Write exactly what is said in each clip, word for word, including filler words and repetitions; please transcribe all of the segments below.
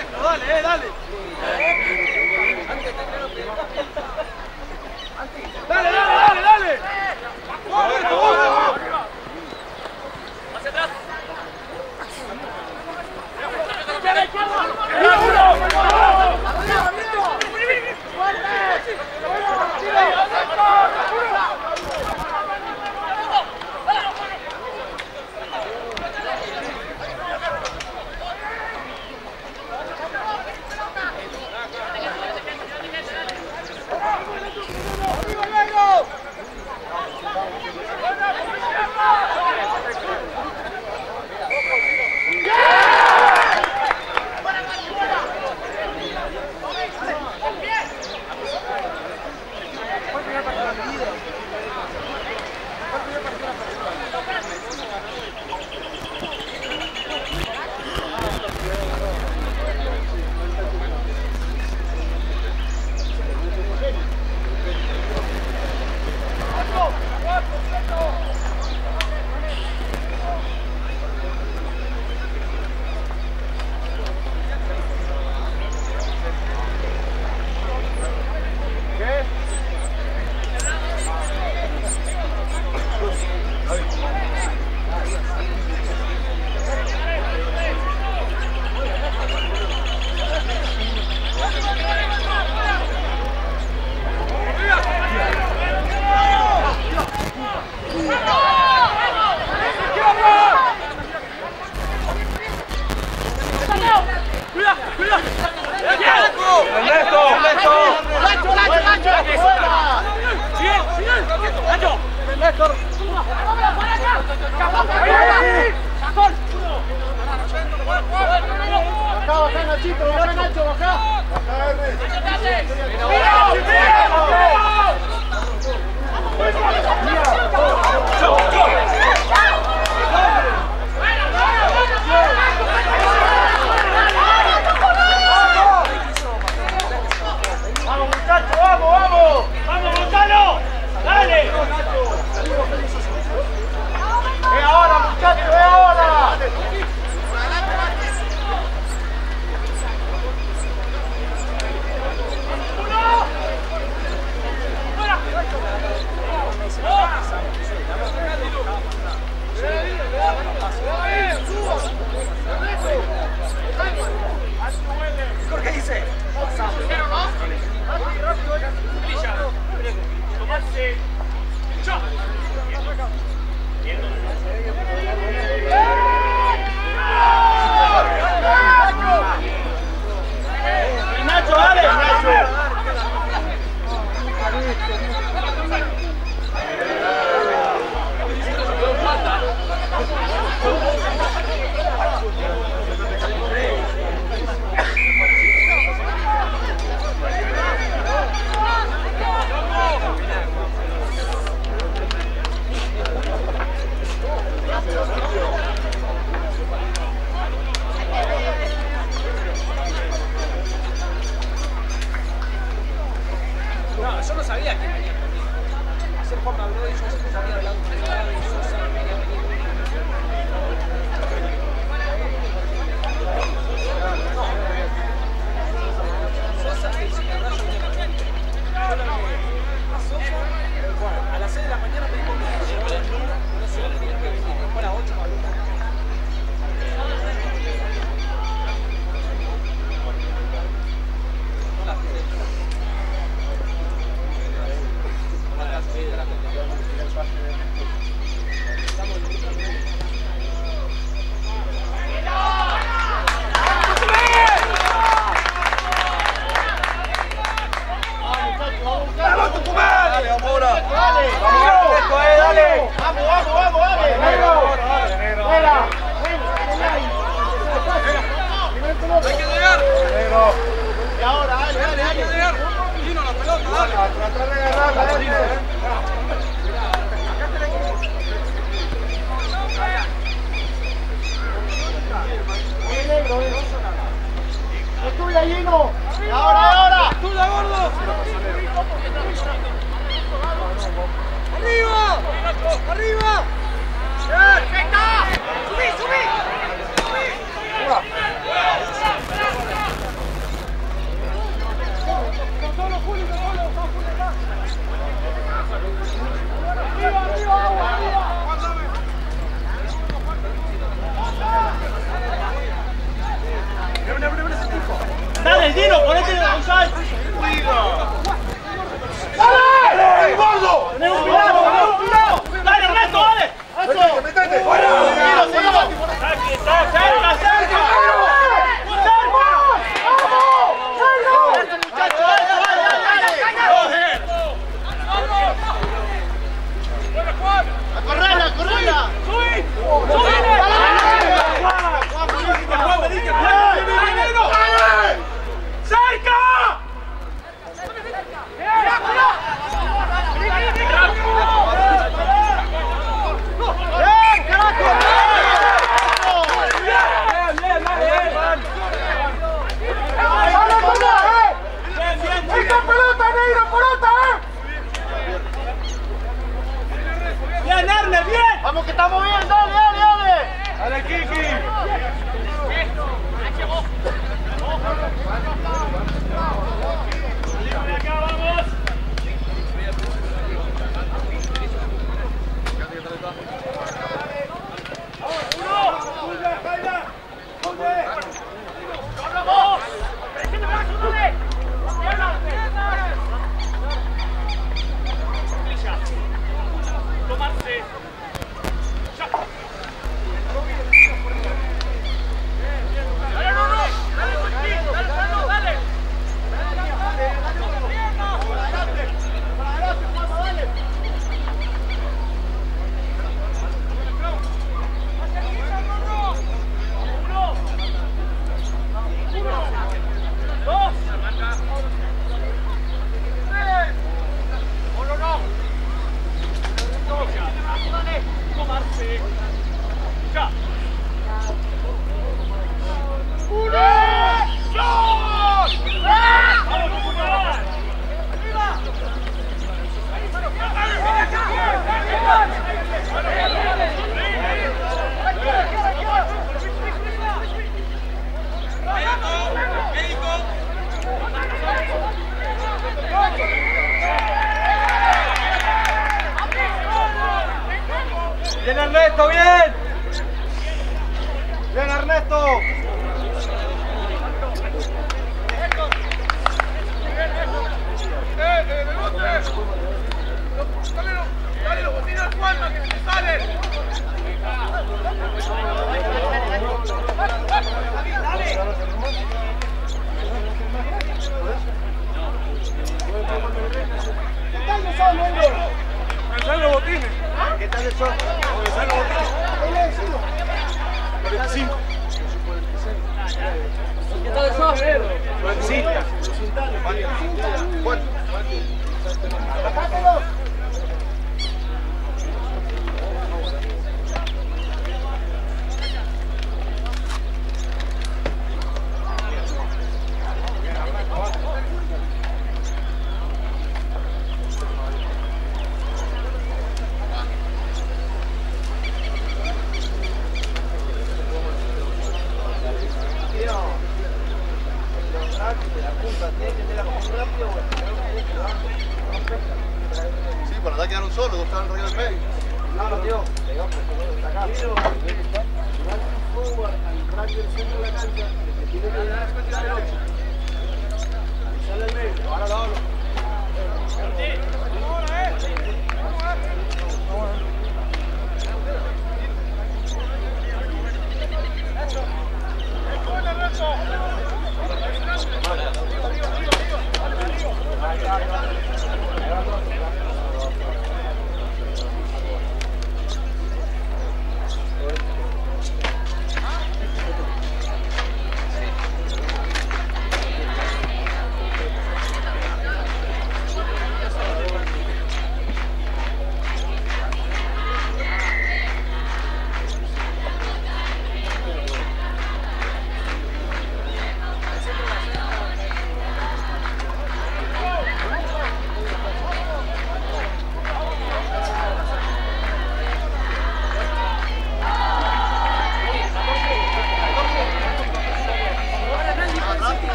Dale, eh, dale. Dale, dale, dale, dale. Hacia atrás. ¡Es tuya, Gino! ¡Y ahora, ahora! ¡Es tuya, gordo! ¡Arriba! ¡Arriba! ¡Perfecta! ¡Subí, subí! ¡Subí! offside, Dino, ponete offside. ¡Dale! ¡Gordo! Tené un cuidado, tené un cuidado. Dale, Ernesto, dale. ¡Eso! ¡Metete! ¡Fuera! Aquí está, cerca, cerca. ¡Correla, correla! ¡Subí! ¡Subí! ¡Cerca! ¡Bien, carajo! ¡Bien, bien, bien! ¡Dale, pelota, eh! ¡Bien, bien! ¡Esta pelota, negro, pelota, eh! ¡Bien, Erne, bien! ¡Vamos que estamos bien! ¡Dale, dale, dale! ¡Dale, Kiki! ¡Bien, Ernesto, bien! ¡Bien, Ernesto! ¡Dale los botines al Juanma que se te salen! ¿Qué tal de sol, negro? ¡Me salen los botines! ¿Qué tal de sol? ¡Me salen los botines! ¿Qué le decimos? cuarenta y cinco. ¿Qué tal de sol, negro? cuarenta y cinco. Bueno. Sacátelo. Sí, para verdad quedaron solos, dos estaban arriba del medio. No, no, tío. Acá. Al radio del centro de la cancha, que tiene que dar la derecha. Sale al medio. Ahora lo hablo.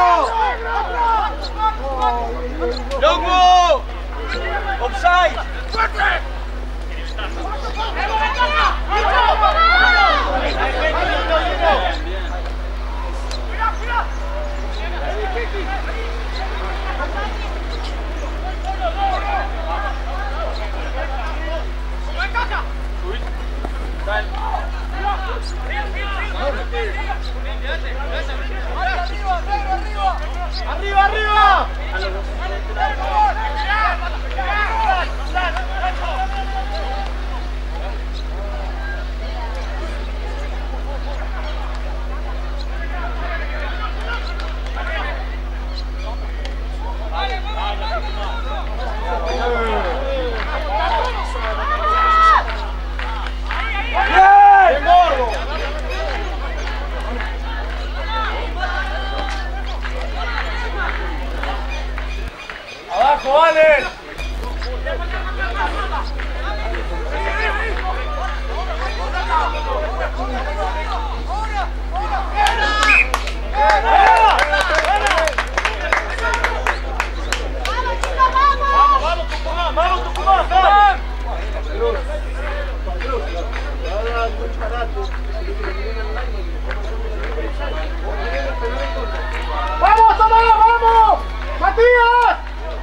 ¡Offside! ¡Arriba, arriba! ¡Abajo, vale! ¡Vamos, vamos, Tucumán! ¡Vamos, Tucumán! ¡Vamos! ¡Vamos, Tamara, vamos! ¡Matías!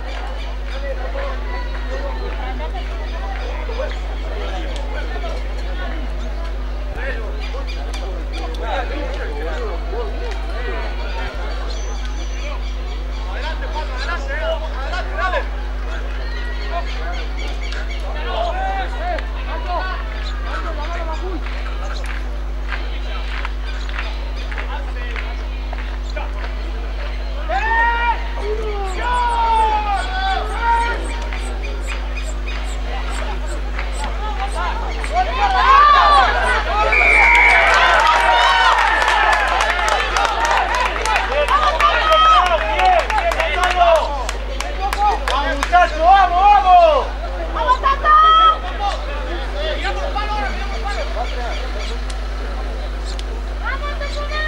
Adelante, Pablo, adelante, adelante, dale. ¡Vamos, muchachos! ¡Vamos, vamos! ¡Vamos, Tato! Miramos el palo ahora, miramos el palo. ¡Vamos, Tucumán!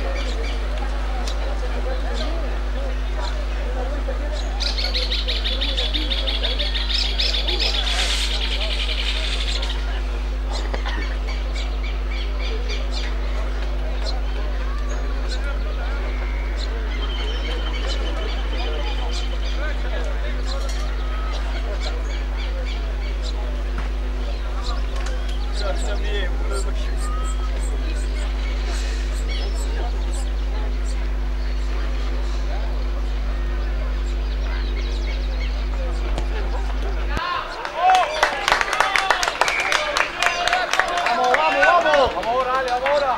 ¡Vamos, vamos, vamos! ¡Vamos ahora, dale, vamos ahora!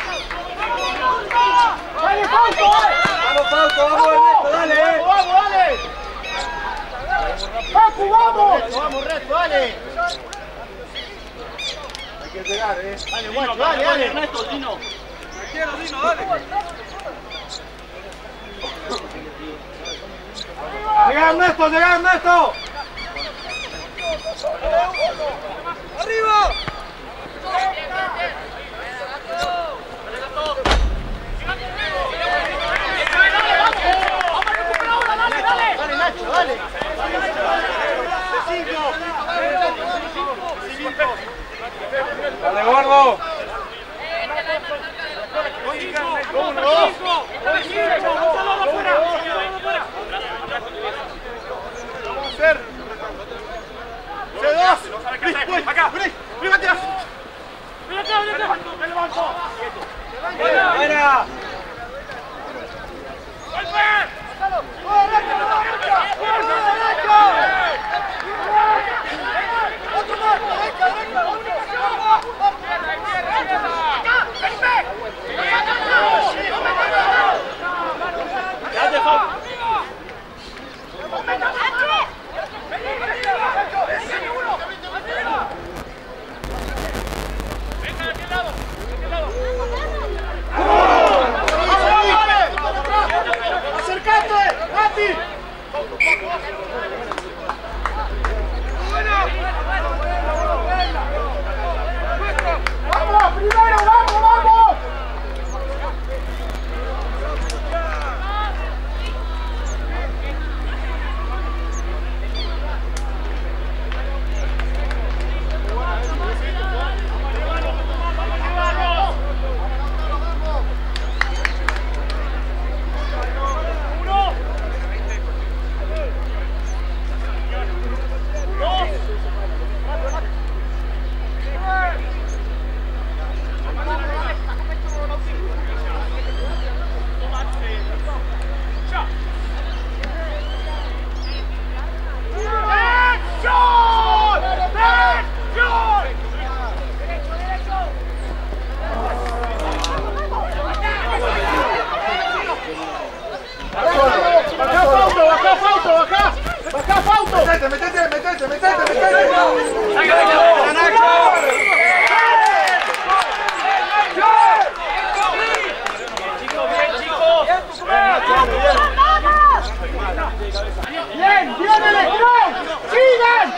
¡Dale, Fausto, dale! ¡Vamos, Fausto, vamos, Ernesto, dale! ¡Vamos, vamos, dale! ¡Facu, vamos! ¡Vamos, Ernesto, dale! Hay que llegar, eh. Dale, guacho, dale, dale. Ernesto, Dino. Me quiero, Dino, dale. ¡Llega Ernesto, llega Ernesto! ¡Arriba! Dale, Nacho, dale. ¡Dale, gordo! Vamos a hacer. C dos. Acá, vení, vení, Matías. Ven acá, ven acá. Me levanto. Buena, buena. ¡Acércate! ¡Mati! ¡Vamos! ¡Primero! ¡Vamos, vamos! Bien, bien el strong. Sigan.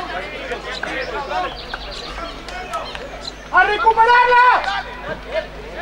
¡A recuperarla!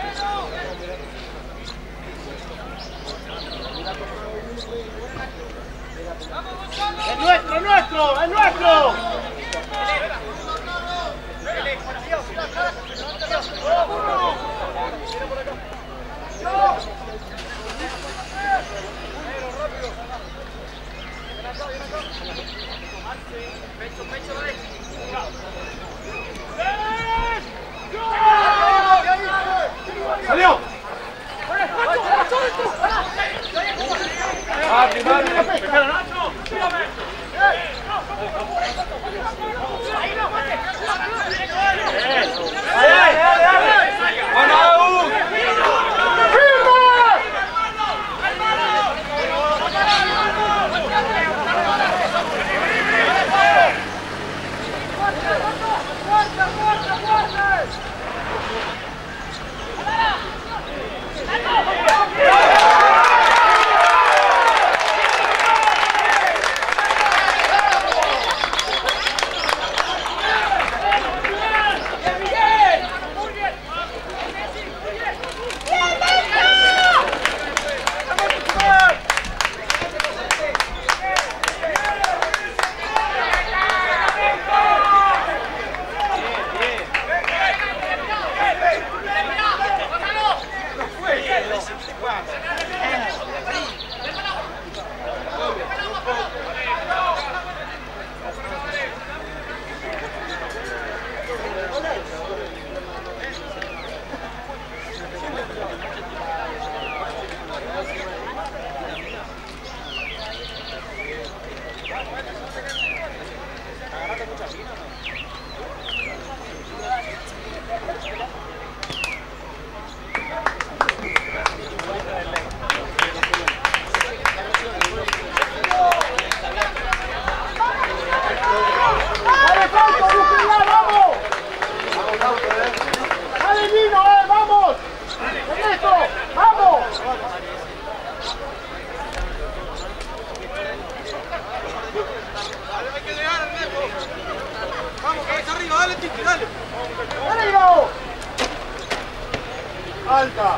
Alta.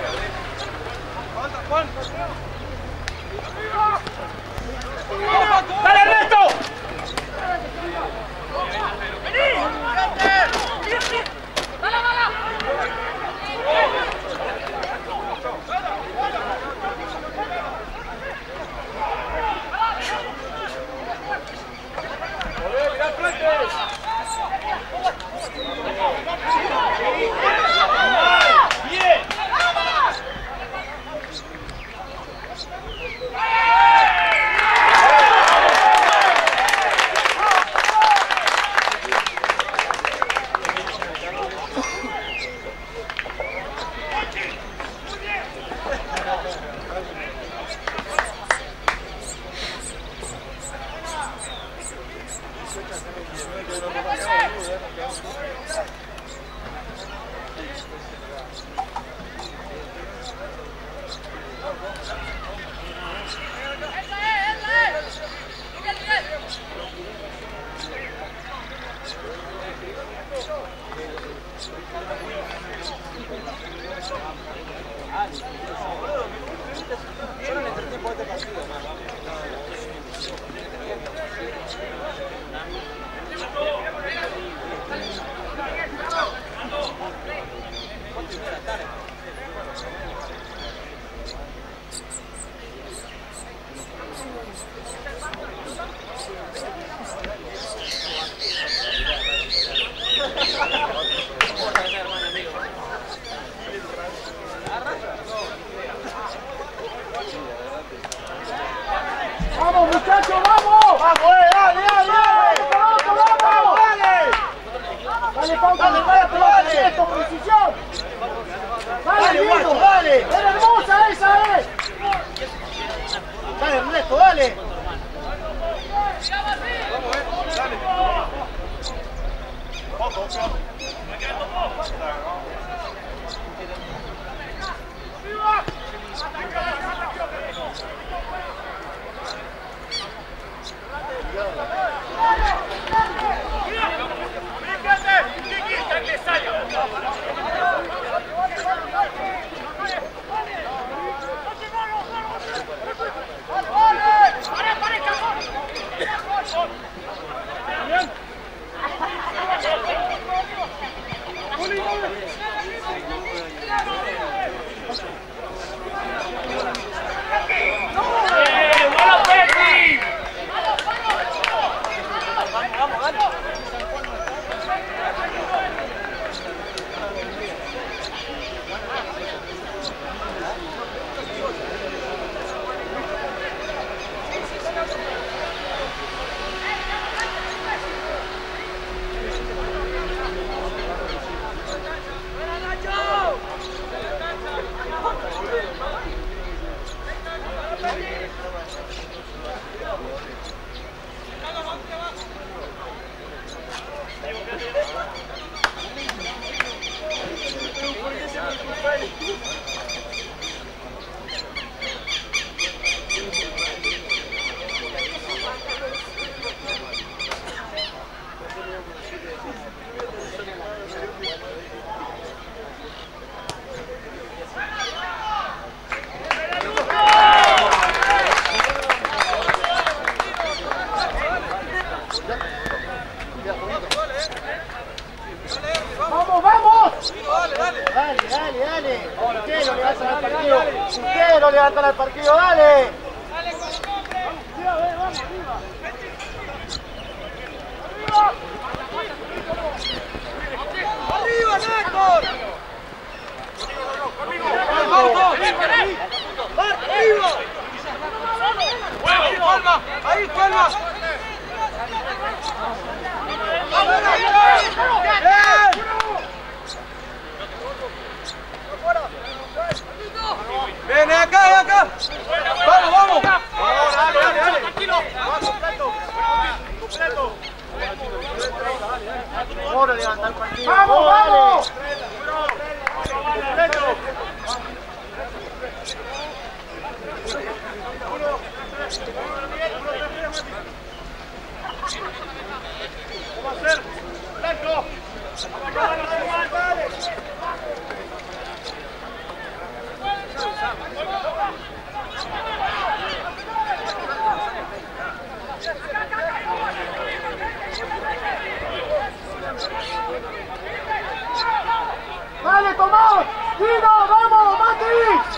¡Dale, Ernesto! ¡Vamos, muchachos, vamos! ¡Vamos, eh! ¡Dale, dale, dale! ¡Vamos, vamos! ¡Dale! ¡Dale, Pauta! ¡Dale, dale, dale! ¡Esto, precisión! ¡Dale, guacho, dale! ¡Es hermosa esa, eh! ¡Dale, Ernesto, dale! ¡Vamos, eh! ¡Dale! ¡Ojo, ojo! ¡Vamos, vamos! Dale, dale. Dale, dale, dale. Ustedes no levantan al partido. Ustedes no levantan al partido, dale. Dale con el nombre. Vamos, arriba. ¡Arriba, Néstor! ¡Arriba! ¡Palma! ¡Ahí, Palma! ¡Bien! ¡Ven acá, acá! ¡Vamos, vamos! Dale, dale, dale. Tranquilo. Vamos, completo. Completo. Ahora levanta el partido. ¡Vamos, vamos! Completo. ¿Cómo va a ser? ¡Blanco! ¡Dale! Tino, vamos, Mati.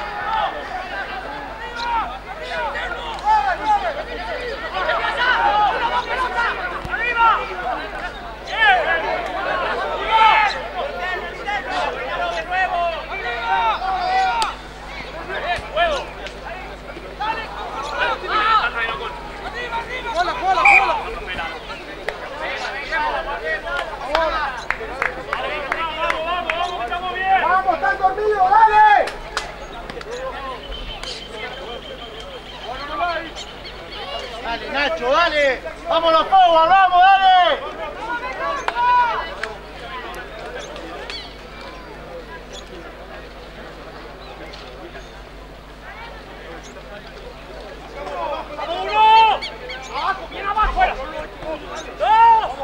Vamos, están dormidos, dale. Dale, Nacho, dale. Vamos los Power, vamos, dale. ¡Vamos uno! ¡Abajo, bien abajo! ¡Fuera! ¡Dos!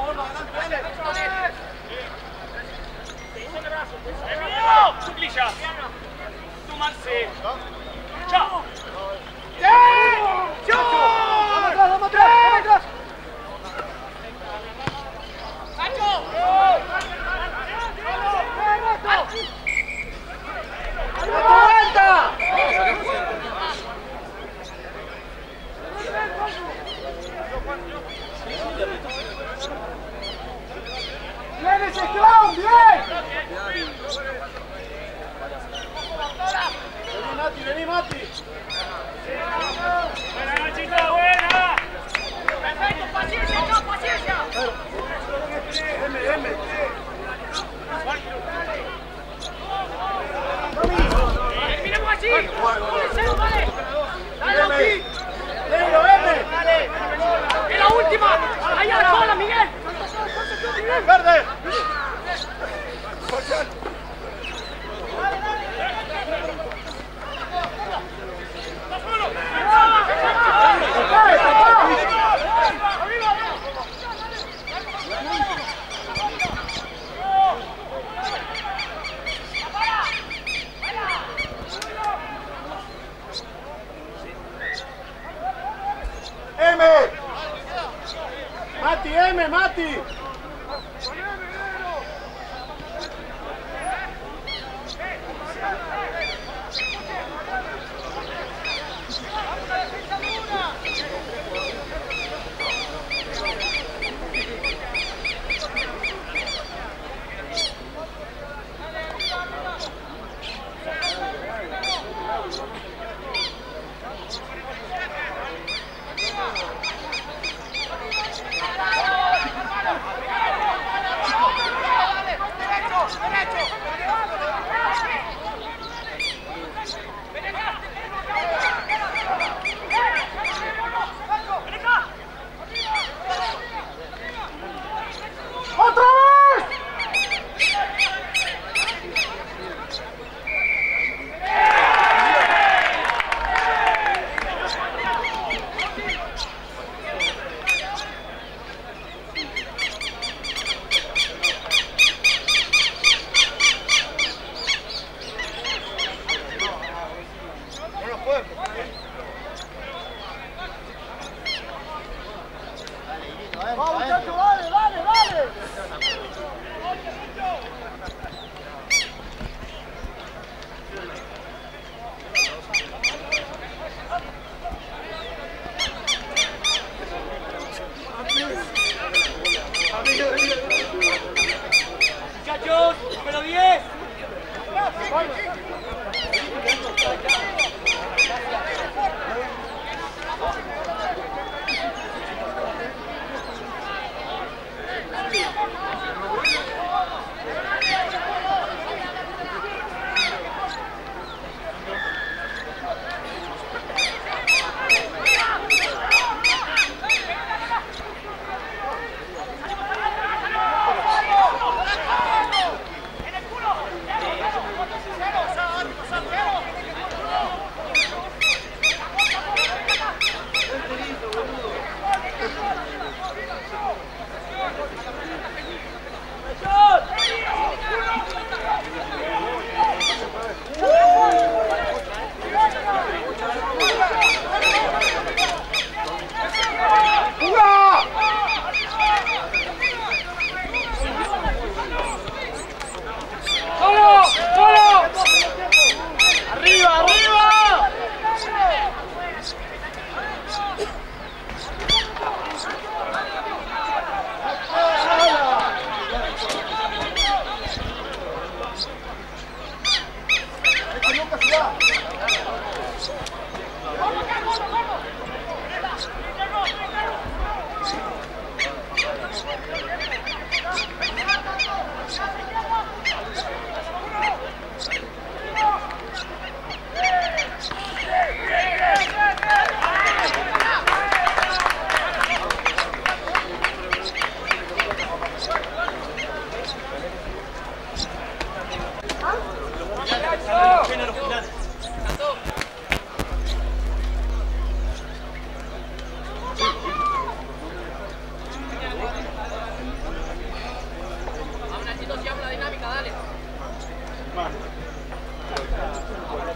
¡Emilio! ¡Suclilla! ¡Túmanse! ¡Chao! ¡Sí! Vamos atrás, vamos atrás, vamos atrás. ¡Vuelta! ¡Bien ese clown! ¡Bien! Vení, Mati, vení, Mati. ¡Buena, Nachito, buena! ¡Perfecto, paciencia, no, paciencia! Deme, deme. ¡Terminamos así! ¡Vale! ¡Dale, Oki! Negro, deme. ¡Es la última! ¡Ahí a la sola, Miguel! Verde. M. Mati, M, Mati. ¡Otra vez! No nos podemos. ¡Vamos, muchachos! ¡Dale, dale, dale! Muchachos, número diez.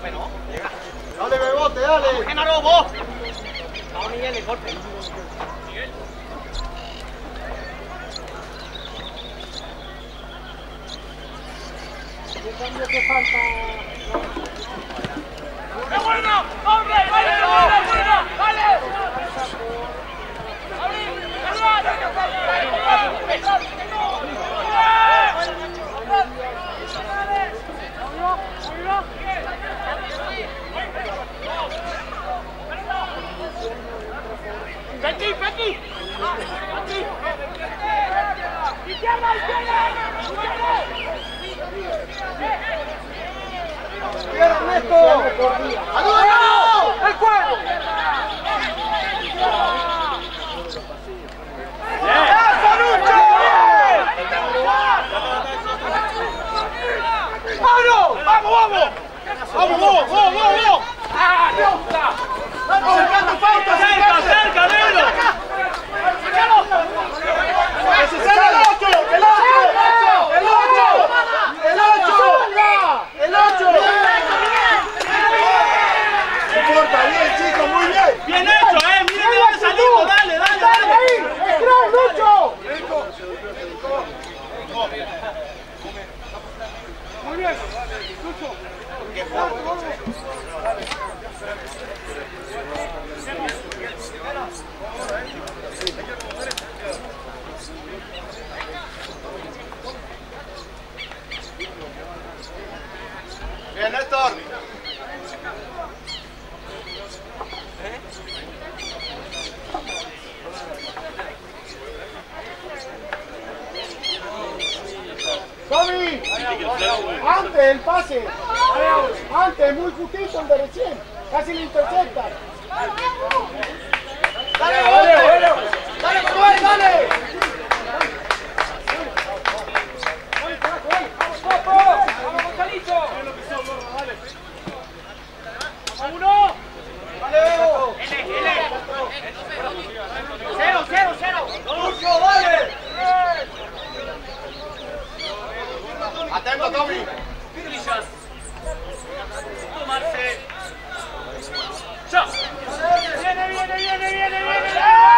Dale, Bebote, dale. Genaro, vos. Vamos, Miguel, el golpe. El cambio que falta. ¡Qué bueno! ¡Hombre! ¡Vale, vale, vale! ¡Vale! ¡Aquí, aquí! ¡Aquí! ¡Izquierda, izquierda! ¡Izquierda, Ernesto! ¡Ayúdanos! ¡El juego! ¡Eso, Lucho! ¡Vamos! ¡Vamos, vamos! ¡Vamos, vamos, vamos, vamos! ¡Ah, no! ¡Vamos, cercando falta! ¡Cerca, cerca, negro! ¡Ese es el ocho! ¡El ocho! ¡El ocho! ¡El ocho! ¡El ocho! No importa, bien, chicos, muy bien. ¡Bien hecho, eh! ¡Miren de dónde salimos! ¡Dale, dale, dale! ¡Ahí! ¡Extrae, Lucho! Muy bien, Lucho. Bien, Néstor. Tommy, antes el pase, antes, muy justito el de recién, casi lo intercepta. Dale, dale, dale, Manuel, dale. ¡Vamos, Gonzalito! ¡Uno! Dale, Bebo. ¡Cero, cero, cero! Lucho, dale. Atento, Tommy. Trillas. Tomarse. ¡Chao! ¡Viene, viene, viene, viene, viene!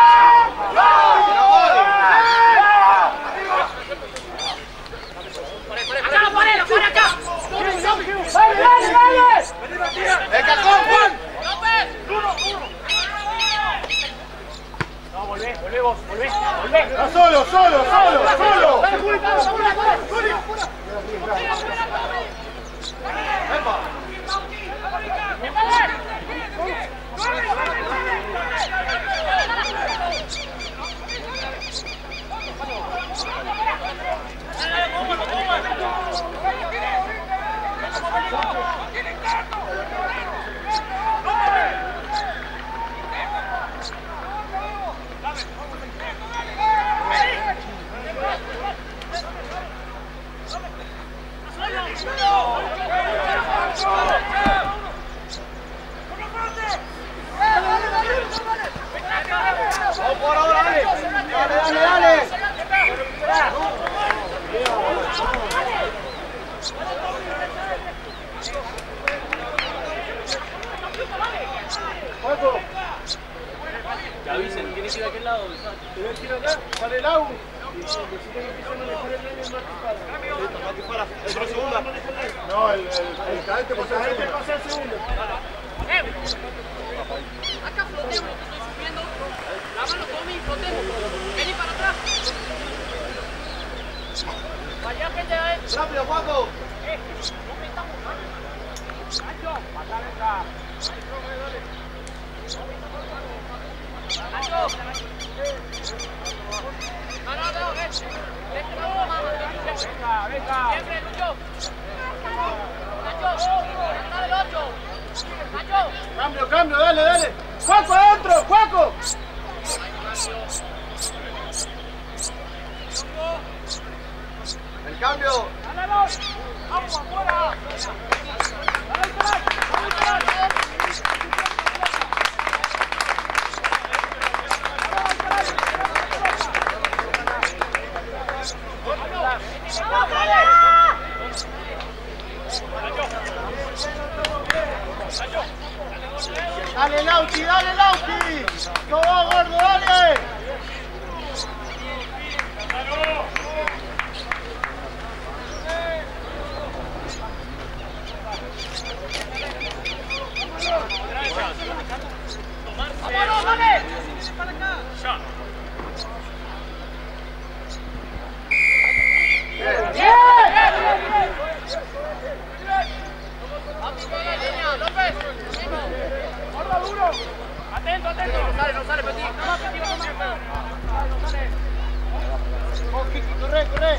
¡Acá, para, para acá! ¡Dale, dale, dale! ¡El cajón, Juan! No, volvé, volvé vos, volvé, volvé. Está solo, solo, solo, solo. ¡Dale, Juli, dale, Juli, dale, Juli! Epa. Vamos por ahora, dale. Dale, dale, dale. Juego. Ya avisen, tiene que ir a aquel lado. ¿Tienes que ir acá? Sale el agua. ¿Entró segunda? No, el, el, el cadete pasó al segundo. Pasa el segundo. Acá flotemos, lo que estoy sufriendo. La mano tome y flotemos. Vení para atrás. Vaya gente ahí. Rápido, Juaco. Eh, no metamos mano. Nacho, pasale acá. Nacho. No, no, no, ven. Vete, no, mamá. Venga, venga. Siempre, Lucho. Nacho, dale el ocho. Nacho. Cambio, cambio, dale, dale. Juaco adentro, Juaco. El cambio. ¡Dánalos! ¡Vamos afuera! ¡Dale, dale, dale! ¡Vamos, dale! Dale, Lauti, dale, Lauti. No va, gordo, dale. ¡Vámonos, dale! Bien. Guarda duro. Atento, atento. No sale, no sale, Petit. Vamos, Petit, vamos. No sale. Vamos, Kiki, corre, corre.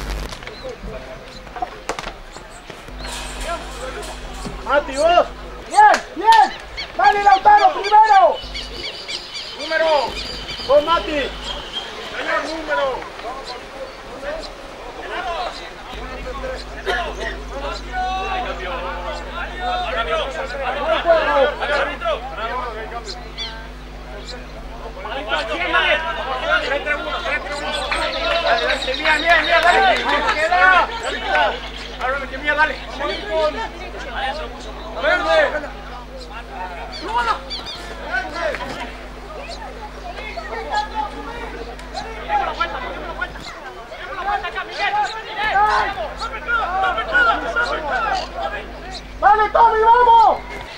Mati, vos. Bien, bien. Dale, Lautaro, primero. Número. Vos, Mati. Señor, número. Bien, bien, bien, dale. Queda. Que mía, dale. Verde. Dale, Tommy, vamos.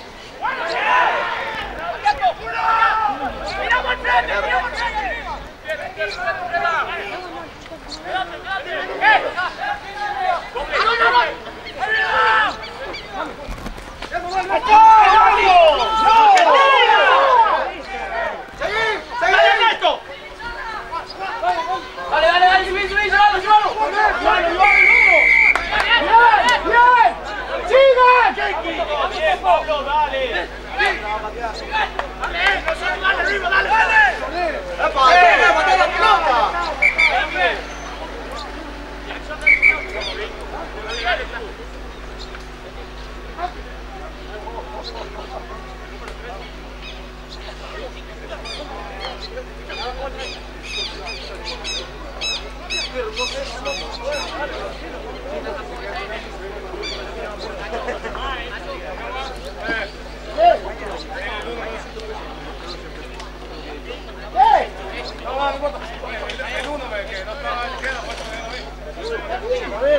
Dale, dale, dale, subí, subí, llévalo, llévalo. Dale, dale, bien, bien. Sigan. Pablo, dale. Dale, nosotros, dale, arriba, dale, dale. ¡Epa! ¡Epa! ¡Mate la pelota! El uno me que no estaba en queda, pues A ver.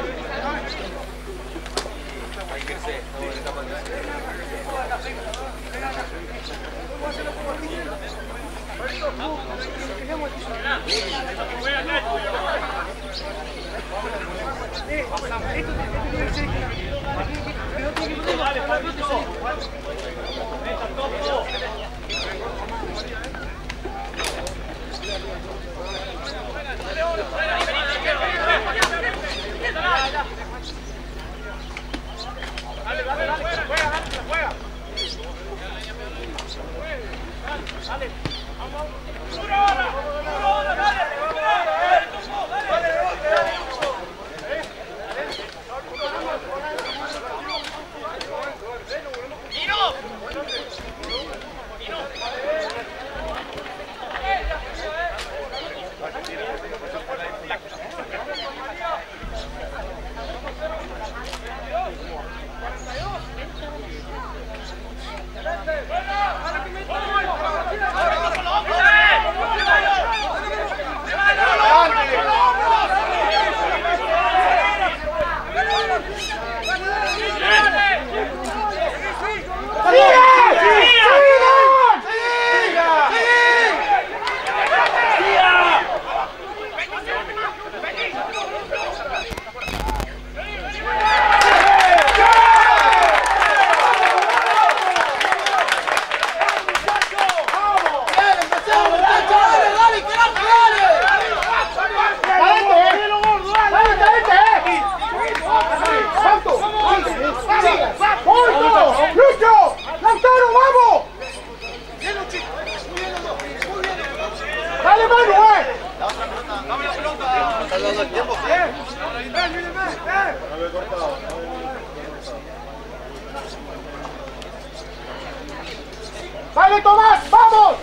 ¡Dale, Tomás! ¡Vamos!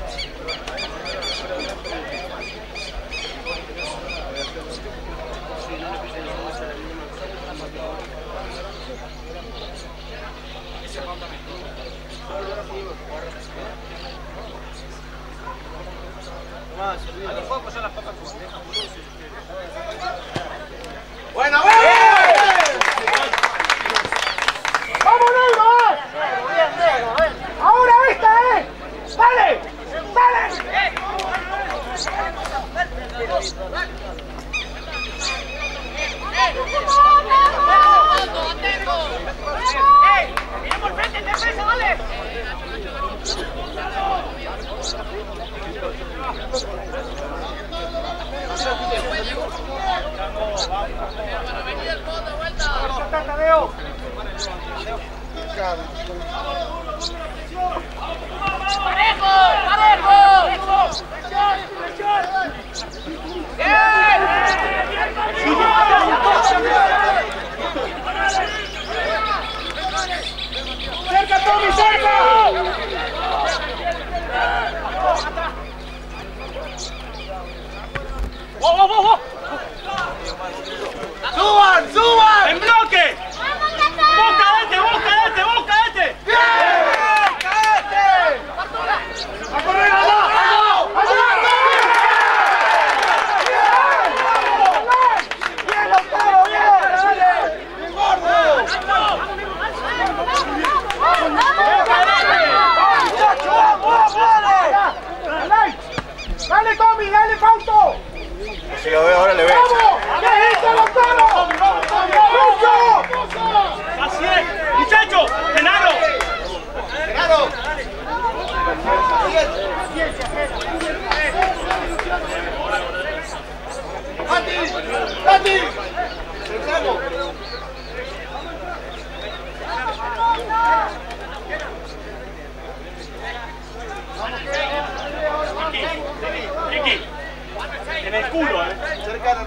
Bueno. Buena, buena. ¡Vamos, negro! ¡Ahora esta, eh! ¡Dale! ¡Dale! ¡Miramos al frente, en defensa, dale! Para venir el fondo, vuelta. ¡Parejo! ¡Parejo! ¡Bien! ¡Cerca, Tommy, cerca! ¡Wow, wow, wow, wow! ¡Suban, suban! ¡En bloque! ¡Vos caete, vos caete, vos caete! ¡Bien! ¡Caete! ¡A correr, allá! ¡Allá! ¡Allá! ¡Bien, Lautaro, bien! ¡Dale! ¡Bien, gordo! ¡Muchacho, vamos, dale! ¡Dale, Tommy, dale, Fausto! Si lo veo ahora le veo. ¡Vamos! ¿Qué es esto, Lautaro? ¡Mucho! ¡Así es! ¡Muchachos! ¡Genaro! ¡Genaro! ¡Mati! ¡Mati! ¡Entramos! Kiki, en el culo, eh. Cercano.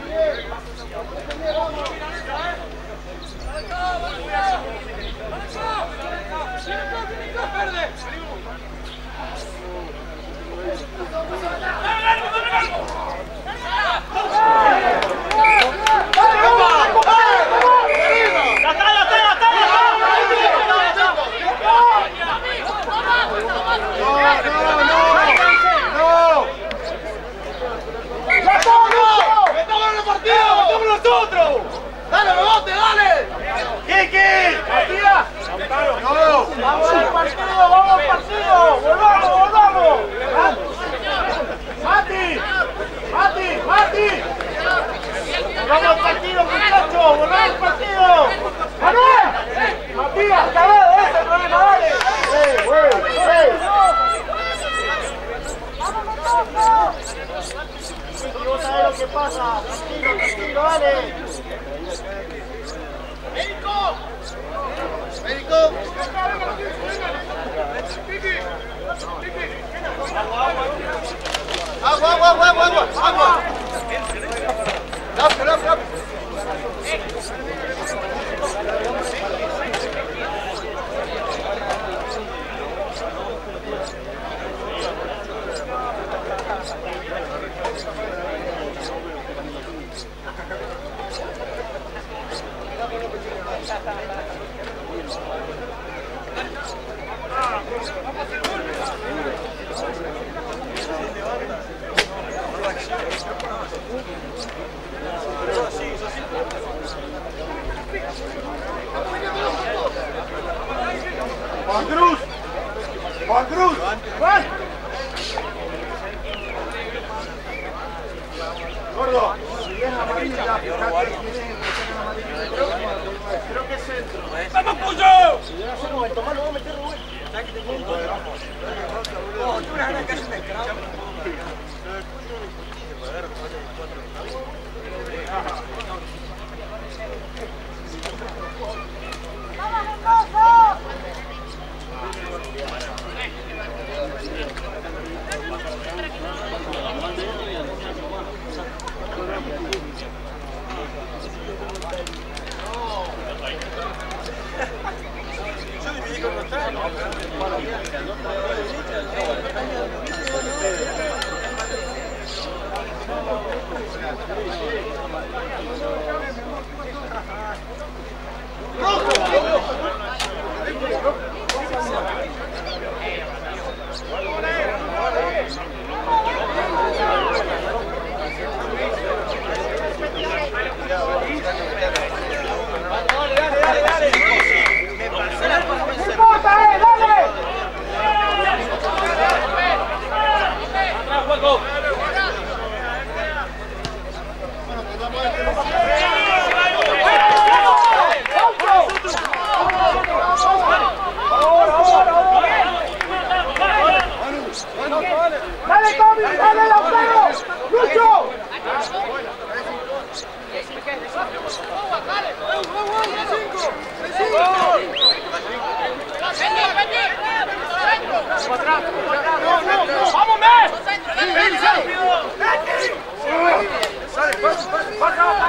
¡Nosotros! ¡Dale, rebote, dale! ¡Kiki! ¡Matías! ¡No! ¡Vamos al partido, vamos al partido! ¡Volvamos, volvamos! ¡Mati! ¡Mati! ¡Mati! ¡Volvamos al partido, muchachos! ¡Volvamos al partido! ¡Manuel! ¡Matías, cagado! ¡Ese es el problema! ¡Dale! ¡Eh, güey! ¡Eh! Y vos sabés lo que pasa. Tranquilo, tranquilo, dale. ¡Médico! ¡Médico! ¡Agua, agua, agua, agua, agua! ¡Agua! ¡Rápido, rápido, rápido! Juan Cruz. Juan Cruz. Juan. Gordo. Si es amarilla, fíjate quién es el que está amarilla. Creo que es centro. ¡Vamos, Puyo! Si llega a ser momento malo, vamos a meter Rubén. ¡Oh, tú eres que haces un escravo! Dale, Tommy, dale, Lautaro. Lucho. ¡Vamos, Mes! Sale, pasa, pasa.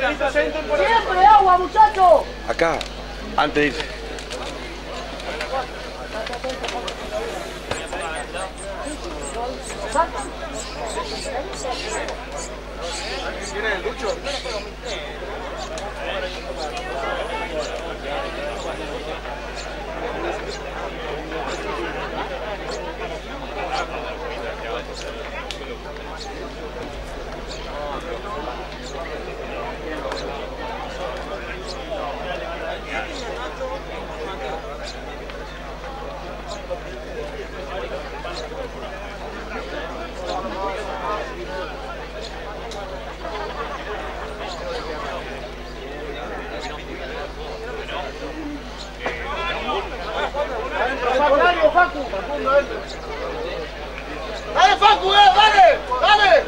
Siempre agua, muchachos. Acá, antes de irse. ¿Quién es el Lucho? Facu. Dale, Facu, eh, dale, dale.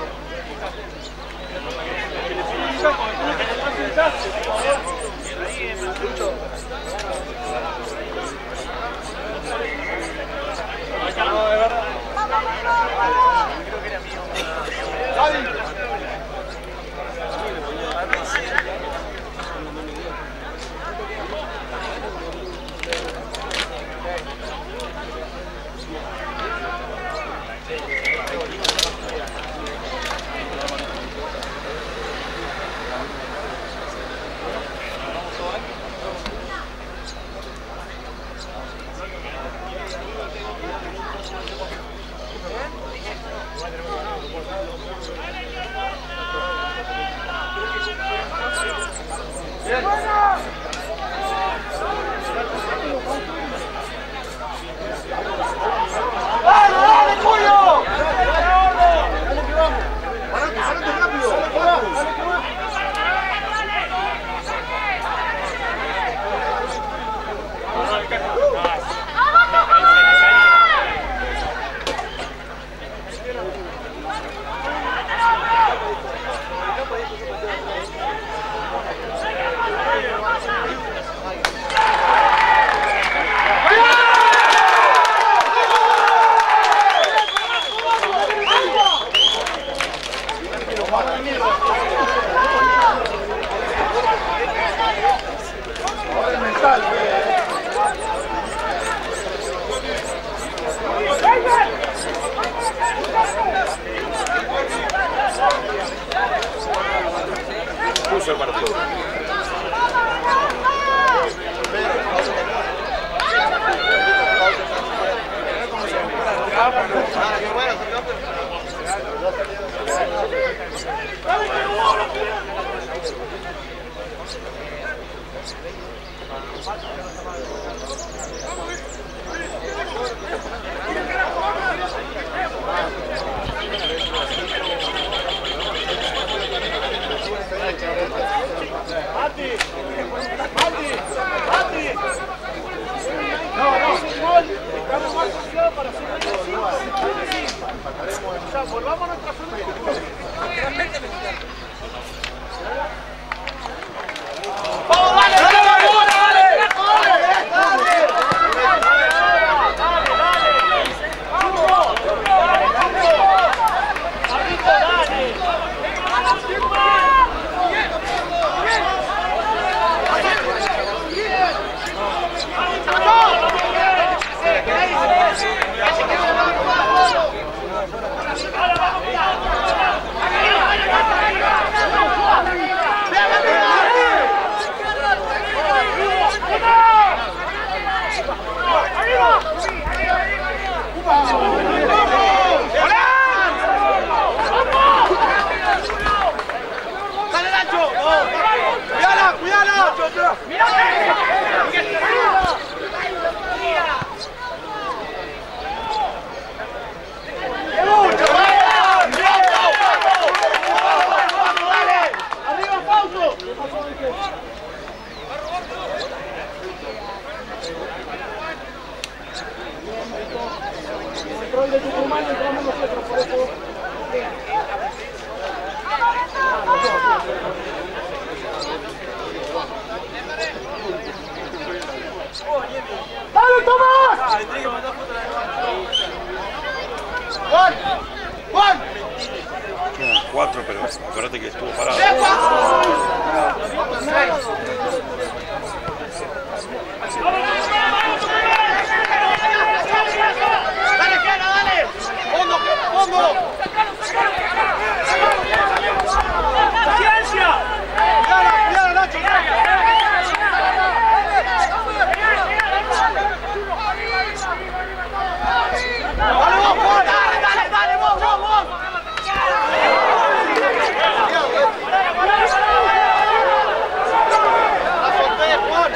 Puso el partido. Volvamos a nuestra zona. ¡Vamos, dale! ¡Dale, dale! Control de Tucumán, entramos nosotros, por eso. ¡Dale, Tomás! ¡Juan! ¡Juan! cuatro, pero acuérdate que estuvo parado. ¡Dale, Kena, dale! ¡Fondo, fondo! ¡Paciencia! ¡Cuidado, cuidado, Nacho! ¡Dale, vos, Juan! ¡Dale, dale, dale, vos, vos, vos! ¡La solté, Juan!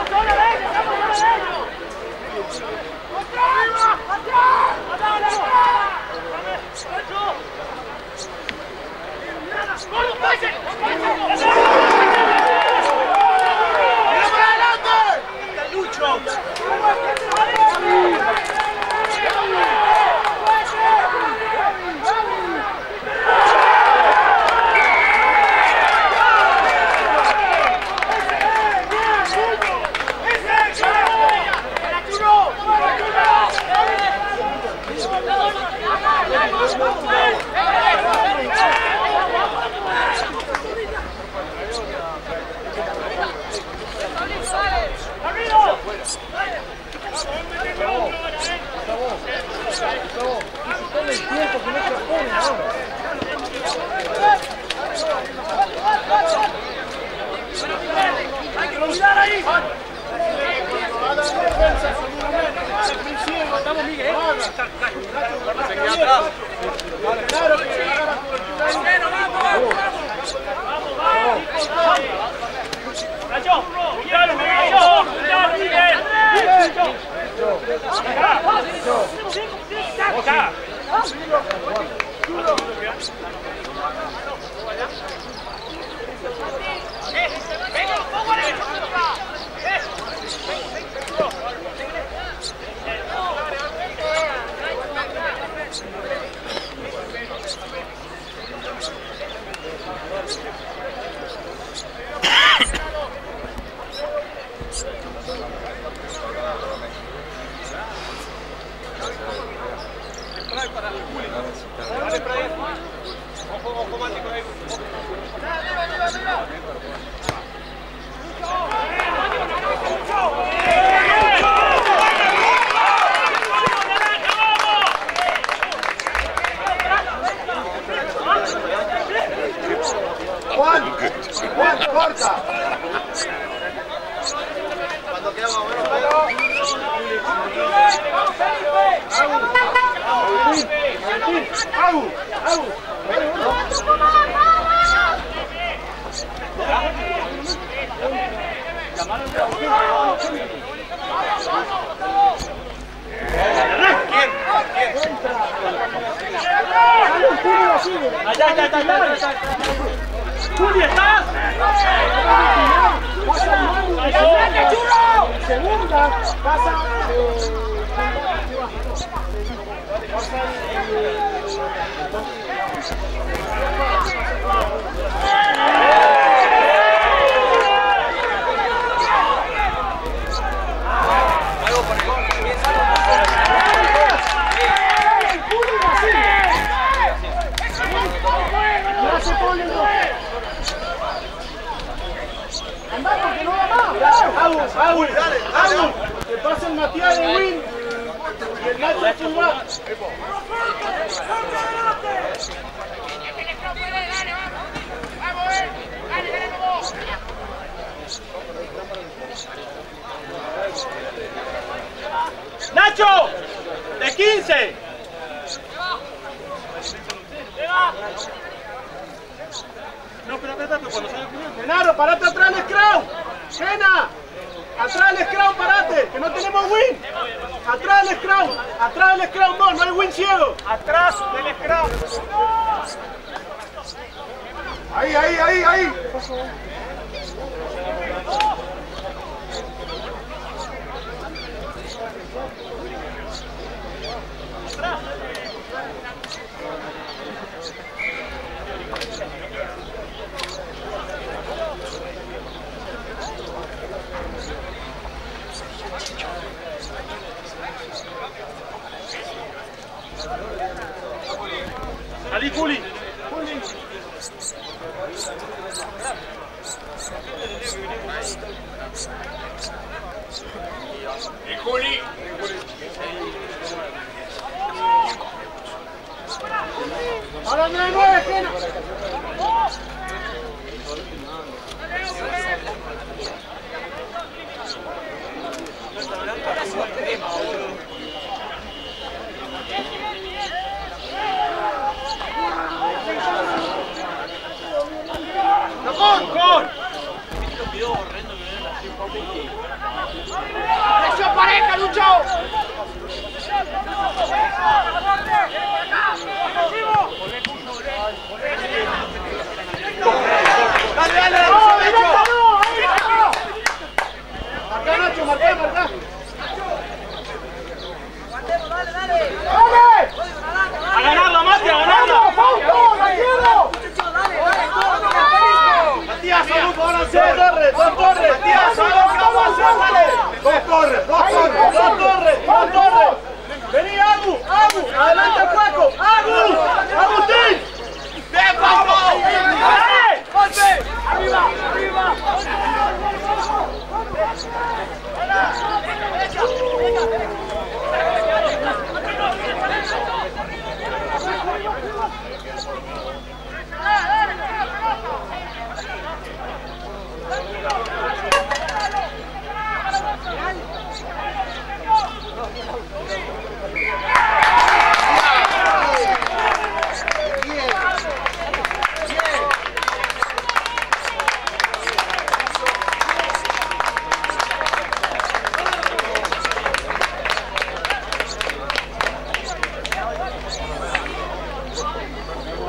Juan, Juan, corta. Cuando queda más o menos pedo. Agu, Agu. Allá, allá, allá, allá. Juli, ¿estás? ¡Pasa churro! Segunda, pasa. Agu, dale, Agu, que pasa el Matías de Win y el Nacho de Chumba. ¡Nacho! ¡De quince! No, pero espérate, cuando salga el primero. Genaro, parate atrás del scrum. Gena, atrás del scrum, parate, que no tenemos win. Atrás del scrum, atrás del scrum, no, no hay win ciego. Atrás del scrum. Ahí, ahí, ahí, ahí. Salí, Juli. Juli. Otra de nueve, esquina. ¡Gol!